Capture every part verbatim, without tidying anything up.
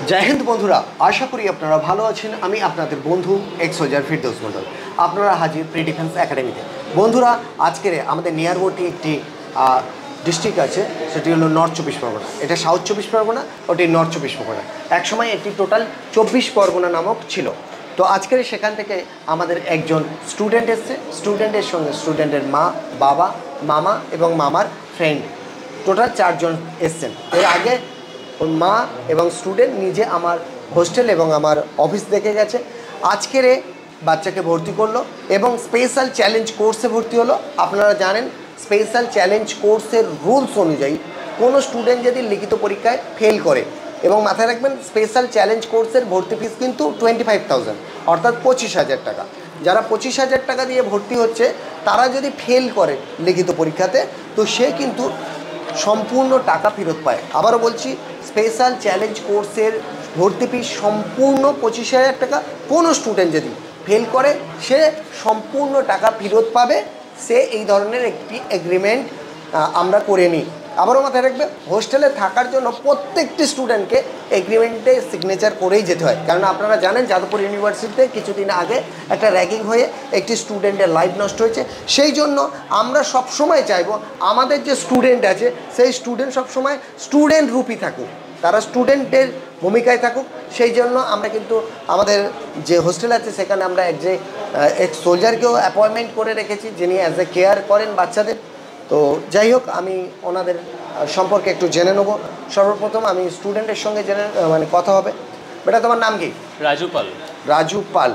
জয় হিন্দ বন্ধুরা, আশা করি আপনারা ভালো আছেন। আমি আপনাদের বন্ধু এক্স সোলজার ফিরদৌস মণ্ডল। আপনারা হাজির প্রি ডিফেন্স একাডেমিতে। বন্ধুরা, আজকের আমাদের নিয়ারবর্তী একটি ডিস্ট্রিক্ট আছে, সেটি হলো নর্থ চব্বিশ পরগনা। এটা সাউথ চব্বিশ পরগনা, ওটি নর্থ চব্বিশ পরগনা। একসময় একটি টোটাল চব্বিশ পরগনা নামক ছিল। তো আজকের সেখান থেকে আমাদের একজন স্টুডেন্ট এসছে। স্টুডেন্টের সঙ্গে স্টুডেন্টের মা, বাবা, মামা এবং মামার ফ্রেন্ড, টোটাল চারজন এসছেন। এর আগে ওর মা এবং স্টুডেন্ট নিজে আমার হোস্টেল এবং আমার অফিস দেখে গেছে। আজকের বাচ্চাকে ভর্তি করলো এবং স্পেশাল চ্যালেঞ্জ কোর্সে ভর্তি হলো। আপনারা জানেন স্পেশাল চ্যালেঞ্জ কোর্সের রুলস অনুযায়ী কোনো স্টুডেন্ট যদি লিখিত পরীক্ষায় ফেল করে, এবং মাথায় রাখবেন স্পেশাল চ্যালেঞ্জ কোর্সের ভর্তি ফিস কিন্তু টোয়েন্টি ফাইভ থাউজেন্ড অর্থাৎ পঁচিশ হাজার টাকা। যারা পঁচিশ হাজার টাকা দিয়ে ভর্তি হচ্ছে তারা যদি ফেল করে লিখিত পরীক্ষাতে, তো সে কিন্তু সম্পূর্ণ টাকা ফেরত পায়। আবারও বলছি, স্পেশাল চ্যালেঞ্জ কোর্সের ভর্তি ফি সম্পূর্ণ পঁচিশ হাজার টাকা। কোনো স্টুডেন্ট যদি ফেল করে সে সম্পূর্ণ টাকা ফেরত পাবে। সে এই ধরনের একটি এগ্রিমেন্ট আমরা করে নিই। আবারও মাথায় রাখবে, হোস্টেলে থাকার জন্য প্রত্যেকটি স্টুডেন্টকে এগ্রিমেন্টে সিগনেচার করেই যেতে হয়। কারণ আপনারা জানেন যাদবপুর ইউনিভার্সিটিতে কিছুদিন আগে একটা র্যাগিং হয়ে একটি স্টুডেন্টের লাইফ নষ্ট হয়েছে। সেই জন্য আমরা সবসময় চাইব আমাদের যে স্টুডেন্ট আছে সেই স্টুডেন্ট সবসময় স্টুডেন্ট রূপী থাকুক, তারা স্টুডেন্টের ভূমিকায় থাকুক। সেই জন্য আমরা কিন্তু আমাদের যে হোস্টেল আছে সেখানে আমরা এক যে এক সোলজারকেও অ্যাপয়েন্টমেন্ট করে রেখেছি, যিনি অ্যাজ এ কেয়ার করেন বাচ্চাদের। তো যাই হোক, আমি ওনাদের সম্পর্কে একটু জেনে নেব। সর্বপ্রথম আমি স্টুডেন্টের সঙ্গে জেনে মানে কথা হবে। বেটা, তোমার নাম কি? রাজু পাল। রাজু পাল।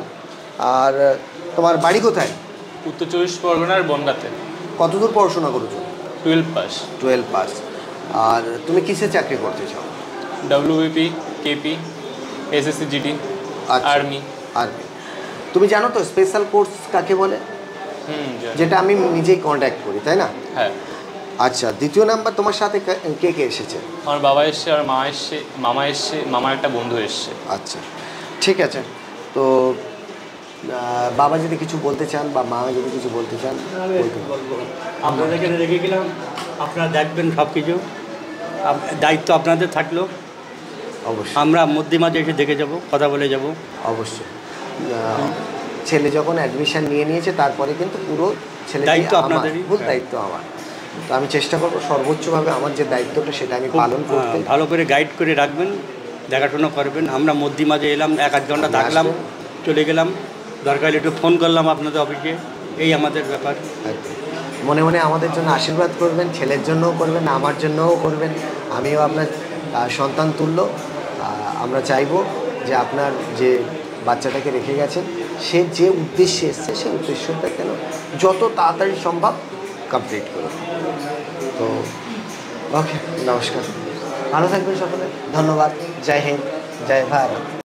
আর তোমার বাড়ি কোথায়? উত্তর চব্বিশ পরগনার বনগাঁতে। কতদূর পড়াশোনা করেছো? Twelve pass. Twelve pass. আর তুমি কিসে চাকরি করতে চাও? WBP, KP, SSC, GD, army. Army. তুমি জানো তো স্পেশাল কোর্স কাকে বলে? হুম, যেটা আমি নিজেই কন্ট্যাক্ট করি, তাই না? হ্যাঁ। আচ্ছা, দ্বিতীয় নাম্বার তোমার সাথে কে কে এসেছে? আমার বাবা এসছে, আর মা এসছে, মামা এসছে, মামার একটা বন্ধু এসছে। আচ্ছা, ঠিক আছে। তো বাবা যদি কিছু বলতে চান বা মা যদি কিছু বলতে চান বলবো। আপনাদের এখানে রেখে গেলাম, আপনারা দেখবেন সব কিছু, দায়িত্ব আপনাদের থাকলো। অবশ্যই আমরা মধ্যে মাঝে এসে দেখে যাব, কথা বলে যাব। অবশ্যই। ছেলে যখন অ্যাডমিশন নিয়ে নিয়েছে তারপরে কিন্তু পুরো ছেলে দায়িত্ব আপনাদেরই, ফুল দায়িত্ব আমার। তো আমি চেষ্টা করবো সর্বোচ্চভাবে আমার যে দায়িত্বটা সেটা আমি পালন করতে। ভালো করে গাইড করে রাখবেন, দেখাশোনা করবেন। আমরা মধ্যে মাঝে এলাম, এক আধ ঘন্টা থাকলাম, চলে গেলাম, দরকার একটু ফোন করলাম আপনাদের অফিসে। এই আমাদের ব্যাপার। মনে মনে আমাদের জন্য আশীর্বাদ করবেন, ছেলের জন্যও করবেন, আমার জন্যও করবেন। আমিও আপনার সন্তান তুল্য। আমরা চাইব যে আপনার যে বাচ্চাটাকে রেখে গেছেন সে যে উদ্দেশ্যে এসছে সেই উদ্দেশ্যটা কেন যত তাড়াতাড়ি সম্ভব কমপ্লিট করুন। তো ওকে, নমস্কার, ভালো থাকবেন সকলে। ধন্যবাদ। জয় হিন্দ, জয় ভারত।